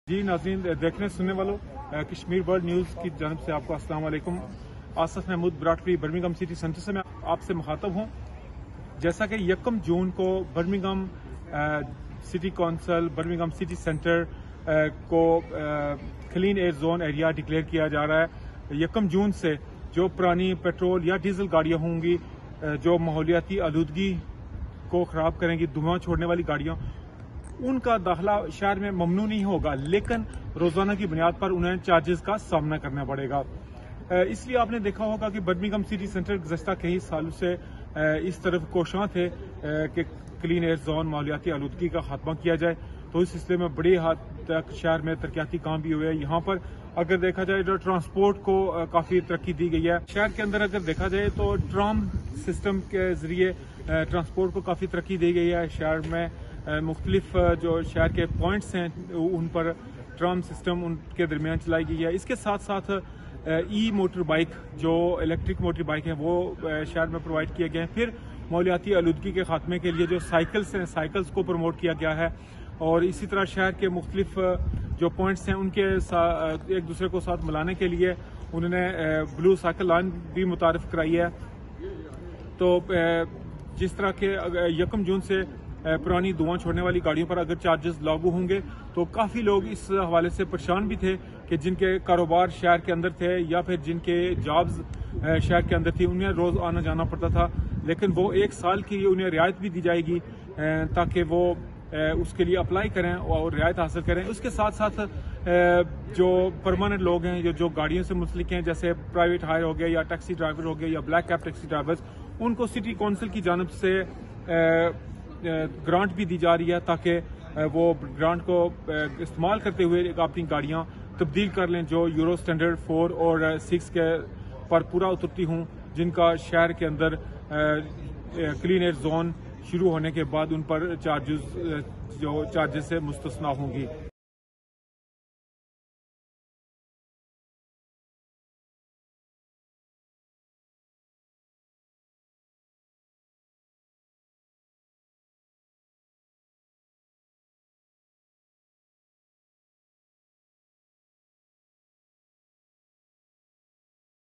جی ناظرین دیکھنے سننے والوں کشمیر ورلڈ نیوز کی جانب سے آپ کو السلام علیکم۔ آصف محمود براٹری برمنگھم سٹی سینٹر سے میں آپ سے مخاطب ہوں۔ جیسا کہ 1 جون کو Birmingham City Council Birmingham city centre کو clean air zone area declare کیا جا رہا ہے۔ 1 جون سے جو پرانی پیٹرول یا ڈیزل گاڑیاں ہوں گی جو ماحولیاتی آلودگی کو خراب کریں گی، دھواں چھوڑنے والی گاڑیاں، ان کا داخلہ شہر میں ممنوع نہیں ہوگا، لیکن روزانہ کی بنیاد پر انہیں چارجز کا سامنا کرنا پڑے گا۔ اس لیے آپ نے دیکھا ہوگا کہ برمنگھم سٹی سینٹر گزشتہ کئی سالوں سے اس طرف کوشاں تھے کہ کلین ایئر زون ماحولیاتی آلودگی کا خاتمہ کیا جائے، تو اس سلسلے میں بڑی حد تک شہر میں ترقیاتی کام بھی ہوئے ہیں۔ یہاں پر اگر دیکھا جائے تو ٹرانسپورٹ کو کافی ترقی دی گئی ہے۔ شہر کے اندر اگر دیکھا جائے تو ٹرام سسٹم کے ذریعے ٹرانسپورٹ کو کافی ترقی دی گئی ہے۔ شہر میں مختلف جو شہر کے پوائنٹس ہیں ان پر ٹرام سسٹم ان کے درمیان چلائی گئی ہے۔ اس کے ساتھ ساتھ ای موٹر بائک جو الیکٹرک موٹر بائک ہیں وہ شہر میں پرووائڈ کیے گئے ہیں۔ پھر ماحولیاتی آلودگی کے خاتمے کے لیے جو سائیکلز ہیں سائیکلز کو پروموٹ کیا گیا ہے، اور اسی طرح شہر کے مختلف جو پوائنٹس ہیں ان کے ایک دوسرے کو ساتھ ملانے کے لیے انہوں نے بلو سائیکل لائن بھی متعارف کرائی ہے۔ تو جس طرح کے 1 جون سے پرانی دھواں چھوڑنے والی گاڑیوں پر اگر چارجز لاگو ہوں گے تو کافی لوگ اس حوالے سے پریشان بھی تھے کہ جن کے کاروبار شہر کے اندر تھے یا پھر جن کے جابز شہر کے اندر تھی، انہیں روز آنا جانا پڑتا تھا، لیکن وہ 1 سال کی انہیں رعایت بھی دی جائے گی تاکہ وہ اس کے لیے اپلائی کریں اور رعایت حاصل کریں۔ اس کے ساتھ ساتھ جو پرماننٹ لوگ ہیں جو گاڑیوں سے منسلک ہیں، جیسے پرائیویٹ ہائر ہو گئے یا ٹیکسی ڈرائیور ہو گئے یا بلیک کیب ٹیکسی ڈرائیورز، ان کو سٹی کونسل کی جانب سے گرانٹ بھی دی جا رہی ہے تاکہ وہ گرانٹ کو استعمال کرتے ہوئے اپنی گاڑیاں تبدیل کر لیں جو یورو اسٹینڈرڈ 4 اور 6 کے پر پورا اترتی ہوں، جن کا شہر کے اندر کلین ایئر زون شروع ہونے کے بعد ان پر چارجز سے مستثنیٰ ہوں گی۔